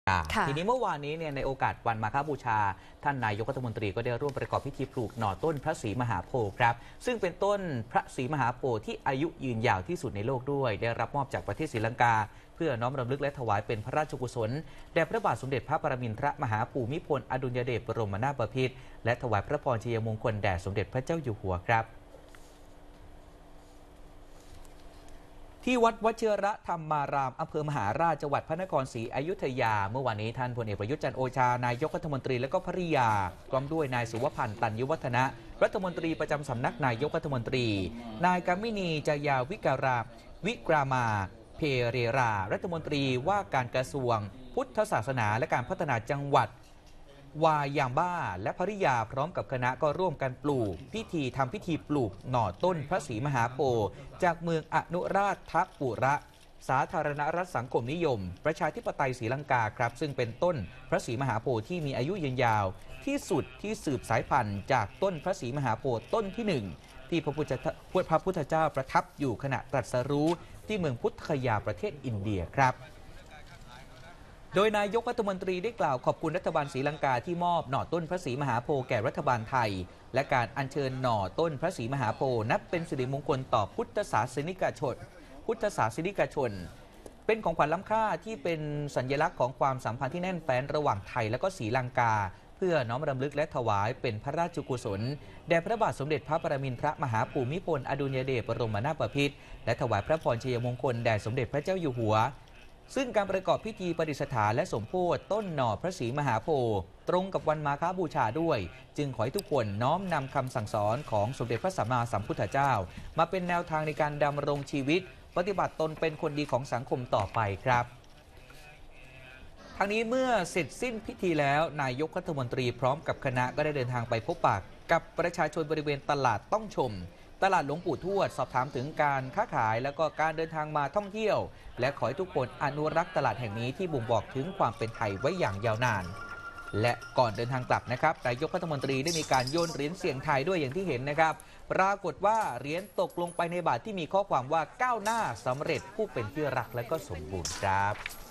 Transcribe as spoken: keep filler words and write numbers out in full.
ทีนี้เมื่อวานนี้เนี่ยในโอกาสวันมาฆบูชาท่านนายกรัฐมนตรีก็ได้ร่วมประกอบพิธีปลูกหน่อต้นพระศรีมหาโพธิ์ครับซึ่งเป็นต้นพระศรีมหาโพธิ์ที่อายุยืนยาวที่สุดในโลกด้วยได้รับมอบจากประเทศศรีลังกาเพื่อน้อมรำลึกและถวายเป็นพระราชกุศลแด่พระบาทสมเด็จพระปรมินทรมหาภูมิพลอดุลยเดชบรมนาถบพิตรและถวายพระพรชัยมงคลแด่สมเด็จพระเจ้าอยู่หัวครับที่วัดวชิรธรรมารามอำเภอมหาราชจังหวัดพระนครศรีอยุธยาเมื่อวานนี้ท่านพลเอกประยุทธ์จันทร์โอชานายกรัฐมนตรีและก็ภริยาพร้อมด้วยนายสุวพันธ์ตันยุวัฒนะรัฐมนตรีประจำสำนักนายกรัฐมนตรีนายกัมมินีจยาวิการาวิกรามาเพเรรารัฐมนตรีว่าการกระทรวงพุทธศาสนาและการพัฒนาจังหวัดวายามบ้าและภริยาพร้อมกับคณะก็ร่วมกันปลูกพิธีทำพิธีปลูกหน่อต้นพระศรีมหาโพธิ์จากเมืองอนุราชปุระสาธารณรัฐสังคมนิยมประชาธิปไตยศรีลังกาครับซึ่งเป็นต้นพระศรีมหาโพธิ์ที่มีอายุยืนยาวที่สุดที่สืบสายพันธุ์จากต้นพระศรีมหาโพธิ์ต้นที่หนึ่งที่พระพุทธพระพุทธเจ้าประทับอยู่ขณะตรัสรู้ที่เมืองพุทธคยาประเทศอินเดียครับโดยนายกรัฐมนตรีได้กล่าวขอบคุณรัฐบาลศรีลังกาที่มอบหน่อต้นพระศรีมหาโพธิ์แก่รัฐบาลไทยและการอัญเชิญหน่อต้นพระศรีมหาโพธิ์นับเป็นสิริมงคลต่อพุทธศาสนิกชนพุทธศาสนิกชนเป็นของขวัญล้ำค่าที่เป็นสัญลักษณ์ของความสัมพันธ์ที่แน่นแฟ้นระหว่างไทยและก็ศรีลังกาเพื่อน้อมรำลึกและถวายเป็นพระราชกุศลแด่พระบาทสมเด็จพระปรมินทรมหาภูมิพลอดุลยเดชบรมนาถบพิตรและถวายพระพรชัยมงคลแด่สมเด็จพระเจ้าอยู่หัวซึ่งการประกอบพิธีประดิษฐานและสมโภชต้นหน่อพระศรีมหาโพธิ์ตรงกับวันมาฆบูชาด้วยจึงขอให้ทุกคนน้อมนำคำสั่งสอนของสมเด็จพระสัมมาสัมพุทธเจ้ามาเป็นแนวทางในการดำรงชีวิตปฏิบัติตนเป็นคนดีของสังคมต่อไปครับทั้งนี้เมื่อเสร็จสิ้นพิธีแล้วนายกรัฐมนตรีพร้อมกับคณะก็ได้เดินทางไปพบปะกับประชาชนบริเวณตลาดต้องชมตลาดหลวงปู่ทวดสอบถามถึงการค้าขายและก็การเดินทางมาท่องเที่ยวและขอให้ทุกคนอนุรักษ์ตลาดแห่งนี้ที่บ่งบอกถึงความเป็นไทยไว้อย่างยาวนานและก่อนเดินทางกลับนะครับนายกรัฐมนตรีได้มีการโยนเหรียญเสี่ยงทายด้วยอย่างที่เห็นนะครับปรากฏว่าเหรียญตกลงไปในบาตรที่มีข้อความว่าก้าวหน้าสำเร็จผู้เป็นที่รักและก็สมบูรณ์ครับ